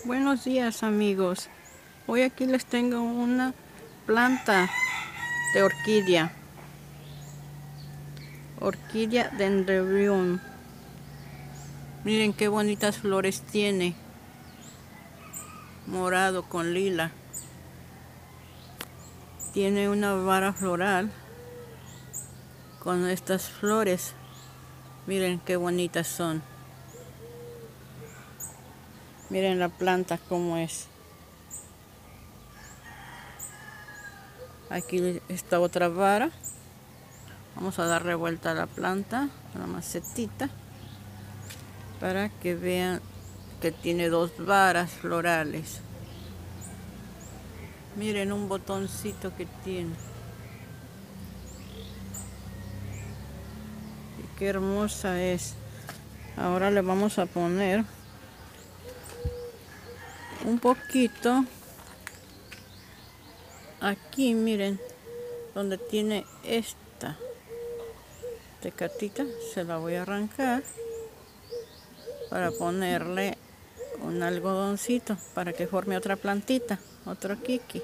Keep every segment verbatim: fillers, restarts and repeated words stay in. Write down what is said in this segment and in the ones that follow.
Buenos días, amigos. Hoy aquí les tengo una planta de orquídea. Orquídea dendrobium. Miren qué bonitas flores tiene. Morado con lila. Tiene una vara floral con estas flores. Miren qué bonitas son. Miren la planta cómo es. Aquí está otra vara. Vamos a darle vuelta a la planta, a la macetita, para que vean que tiene dos varas florales. Miren un botoncito que tiene. Y qué hermosa es. Ahora le vamos a poner un poquito aquí, miren, donde tiene esta tecatita, se la voy a arrancar para ponerle un algodoncito para que forme otra plantita, otro kiki.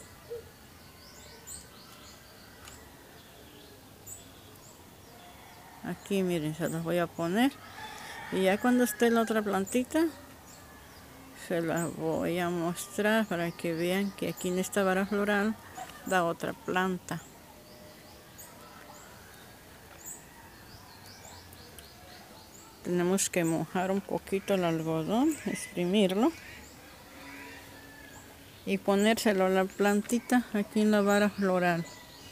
Aquí miren, se los voy a poner y ya cuando esté la otra plantita se las voy a mostrar para que vean que aquí en esta vara floral da otra planta. Tenemos que mojar un poquito el algodón, exprimirlo y ponérselo a la plantita aquí en la vara floral.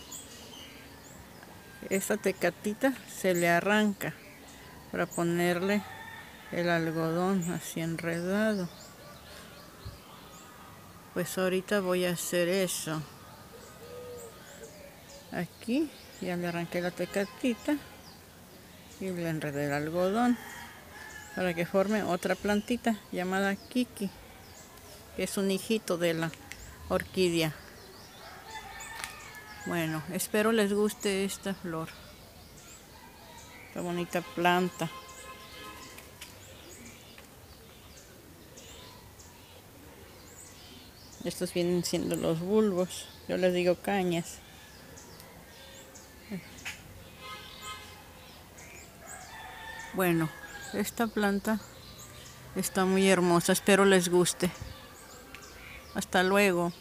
Esta tecatita se le arranca para ponerle el algodón así enredado. Pues ahorita voy a hacer eso. Aquí ya le arranqué la tecatita y le enredé el algodón para que forme otra plantita llamada kiki, que es un hijito de la orquídea. Bueno, espero les guste esta flor, esta bonita planta. Estos vienen siendo los bulbos, yo les digo cañas. Bueno, esta planta está muy hermosa, espero les guste. Hasta luego.